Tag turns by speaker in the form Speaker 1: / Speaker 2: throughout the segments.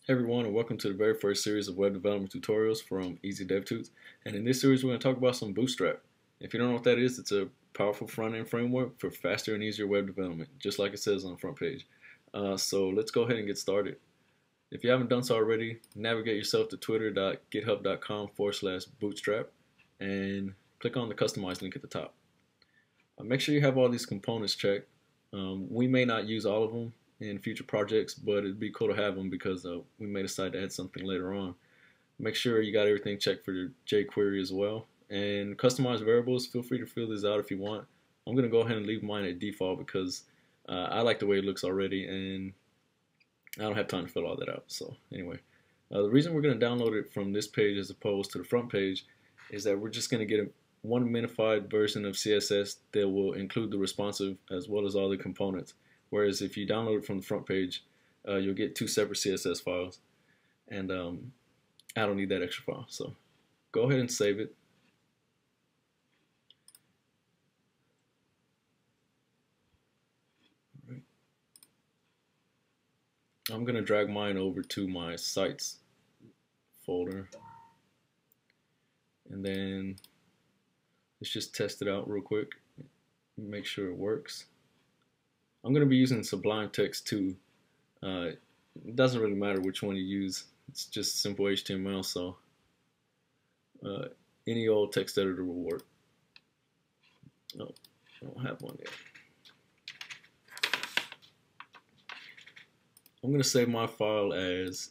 Speaker 1: Hey everyone, and welcome to the very first series of web development tutorials from easydevtuts. And in this series, we're going to talk about some Bootstrap. If you don't know what that is, it's a powerful front-end framework for faster and easier web development, just like it says on the front page. So let's go ahead and get started. If you haven't done so already, navigate yourself to twitter.github.com/bootstrap and click on the customize link at the top. Make sure you have all these components checked. We may not use all of them in future projects, but it'd be cool to have them because we may decide to add something later on. Make sure you got everything checked for your jQuery as well. And customize variables, feel free to fill these out if you want. I'm going to go ahead and leave mine at default because I like the way it looks already and I don't have time to fill all that out. So anyway, the reason we're going to download it from this page as opposed to the front page is that we're just going to get one minified version of CSS that will include the responsive as well as all the components. Whereas if you download it from the front page, you'll get two separate CSS files, and I don't need that extra file. So go ahead and save it. All right. I'm going to drag mine over to my sites folder, and then let's just test it out real quick, make sure it works. I'm going to be using Sublime Text 2. It doesn't really matter which one you use. It's just simple HTML, so any old text editor will work. No, I don't have one yet. I'm going to save my file as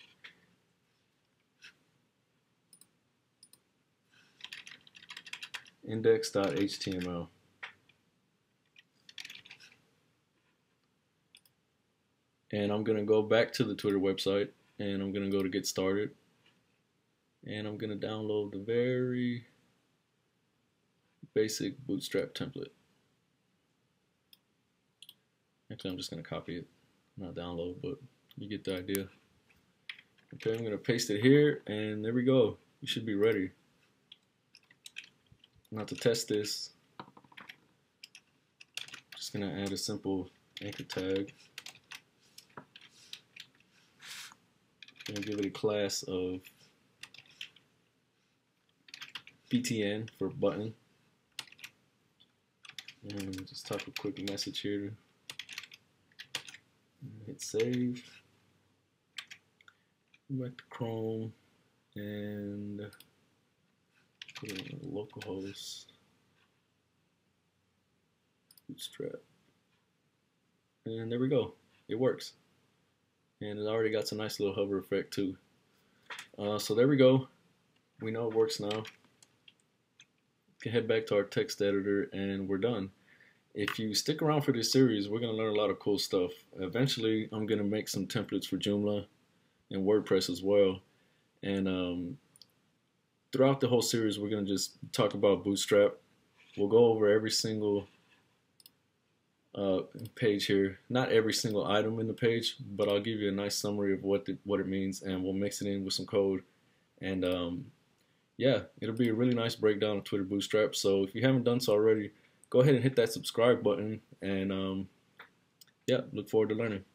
Speaker 1: index.html. And I'm going to go back to the Twitter website and I'm going to go to get started. And I'm going to download the very basic Bootstrap template. Actually, I'm just going to copy it, not download, but you get the idea. Okay, I'm going to paste it here and there we go. You should be ready. Now to test this, just going to add a simple anchor tag. I'm going to give it a class of btn for button. And just type a quick message here. Hit save. Go back to Chrome and put it in localhost Bootstrap. And there we go. It works. And it already got some nice little hover effect too. So there we go. We know it works now. We can head back to our text editor and we're done. If you stick around for this series, we're going to learn a lot of cool stuff. Eventually, I'm going to make some templates for Joomla and WordPress as well. And throughout the whole series, we're going to just talk about Bootstrap. We'll go over every single page here, not every single item in the page, but I'll give you a nice summary of what it means, and we'll mix it in with some code. And yeah, it'll be a really nice breakdown of Twitter Bootstrap. So if you haven't done so already, go ahead and hit that subscribe button, and yeah, look forward to learning.